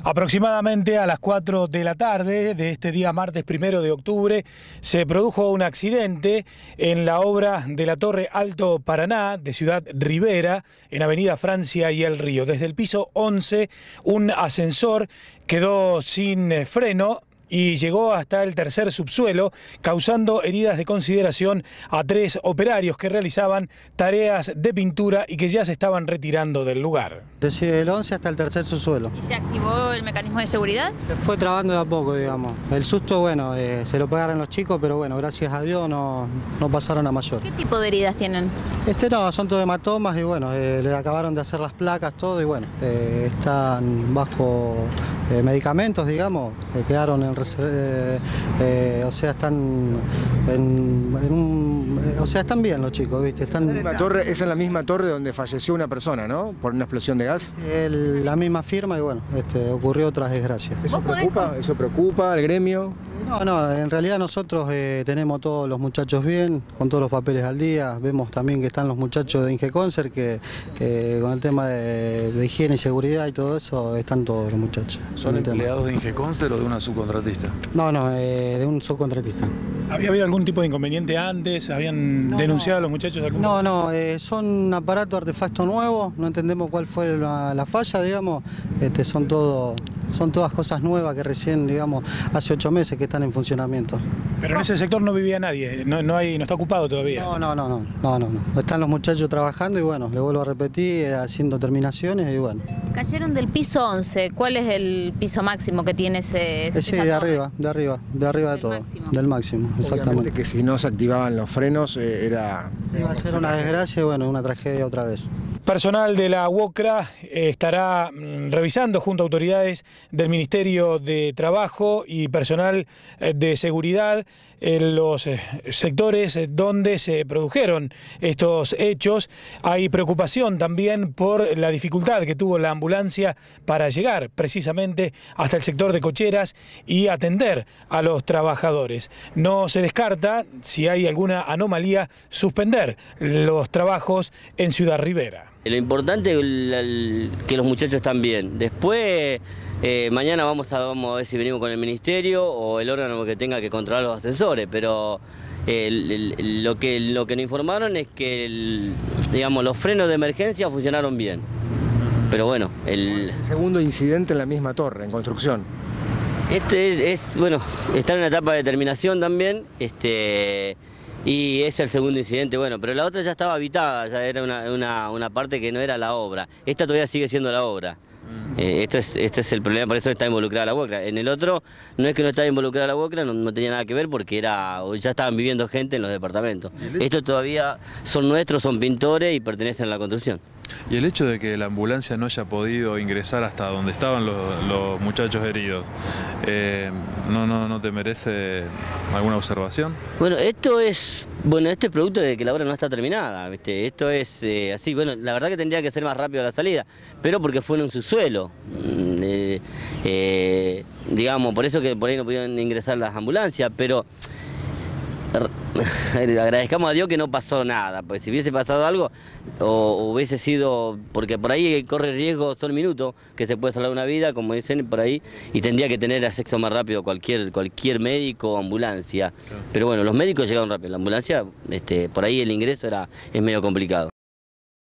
Aproximadamente a las 4 de la tarde de este día martes 1 de octubre se produjo un accidente en la obra de la Torre Alto Paraná de Ciudad Rivera en Avenida Francia y El Río. Desde el piso 11 un ascensor quedó sin freno y llegó hasta el tercer subsuelo, causando heridas de consideración a 3 operarios que realizaban tareas de pintura y que ya se estaban retirando del lugar. Desde el 11 hasta el tercer subsuelo. ¿Y se activó el mecanismo de seguridad? Se fue trabando de a poco, digamos. El susto, bueno, se lo pegaron los chicos, pero bueno, gracias a Dios no pasaron a mayor. ¿Qué tipo de heridas tienen? No, son todo hematomas y bueno, le acabaron de hacer las placas, todo y bueno, están bajo medicamentos, digamos, quedaron en o sea, están bien los chicos, ¿viste? Es en la misma torre donde falleció una persona, ¿no? Por una explosión de gas. La misma firma y bueno, ocurrió otra desgracia. ¿Eso preocupa? ¿Eso preocupa al gremio? No, en realidad nosotros tenemos todos los muchachos bien, con todos los papeles al día. Vemos también que están los muchachos de Ingeconser, que con el tema de higiene y seguridad y todo eso, están todos los muchachos. ¿Son empleados de Ingeconser o de una subcontratista? No, de un subcontratista. ¿Había habido algún tipo de inconveniente antes? ¿Habían denunciado a los muchachos? Son aparatos, artefactos nuevos, no entendemos cuál fue la falla, digamos. Son todas cosas nuevas que recién, digamos, hace 8 meses que están en funcionamiento. Pero en ese sector no vivía nadie, no está ocupado todavía. No. Están los muchachos trabajando y bueno, le vuelvo a repetir, haciendo terminaciones y bueno. Cayeron del piso 11, ¿cuál es el piso máximo que tiene ese de arriba de todo, del máximo, exactamente. Obviamente que si no se activaban los frenos iba a ser una desgracia y bueno, una tragedia otra vez. Personal de la UOCRA estará revisando junto a autoridades del Ministerio de Trabajo y personal de seguridad en los sectores donde se produjeron estos hechos. Hay preocupación también por la dificultad que tuvo la ambulancia para llegar precisamente hasta el sector de Cocheras y atender a los trabajadores. No se descarta, si hay alguna anomalía, suspender los trabajos en Ciudad Rivera. Lo importante es que los muchachos están bien. Después, mañana vamos a ver si venimos con el ministerio o el órgano que tenga que controlar los ascensores, pero lo que nos informaron es que digamos, los frenos de emergencia funcionaron bien. Pero bueno, el segundo incidente en la misma torre, en construcción. Bueno, está en una etapa de terminación también. Y es el segundo incidente, bueno, pero la otra ya estaba habitada, ya era una parte que no era la obra. Esta todavía sigue siendo la obra. Este es el problema, por eso está involucrada la UOCRA. En el otro, no es que no estaba involucrada la UOCRA, no tenía nada que ver porque ya estaban viviendo gente en los departamentos. Estos todavía son nuestros, son pintores y pertenecen a la construcción. ¿Y el hecho de que la ambulancia no haya podido ingresar hasta donde estaban los muchachos heridos, no te merece alguna observación? Bueno, esto es producto de que la obra no está terminada, ¿viste? Esto es así, bueno, la verdad que tendría que ser más rápido la salida, pero porque fue en un subsuelo. Digamos, por eso que por ahí no pudieron ingresar las ambulancias, pero agradezcamos a Dios que no pasó nada, pues si hubiese pasado algo o hubiese sido, porque por ahí corre riesgo, son minutos que se puede salvar una vida, como dicen por ahí, y tendría que tener acceso más rápido cualquier médico o ambulancia. Pero bueno, los médicos llegaron rápido, la ambulancia, por ahí el ingreso es medio complicado.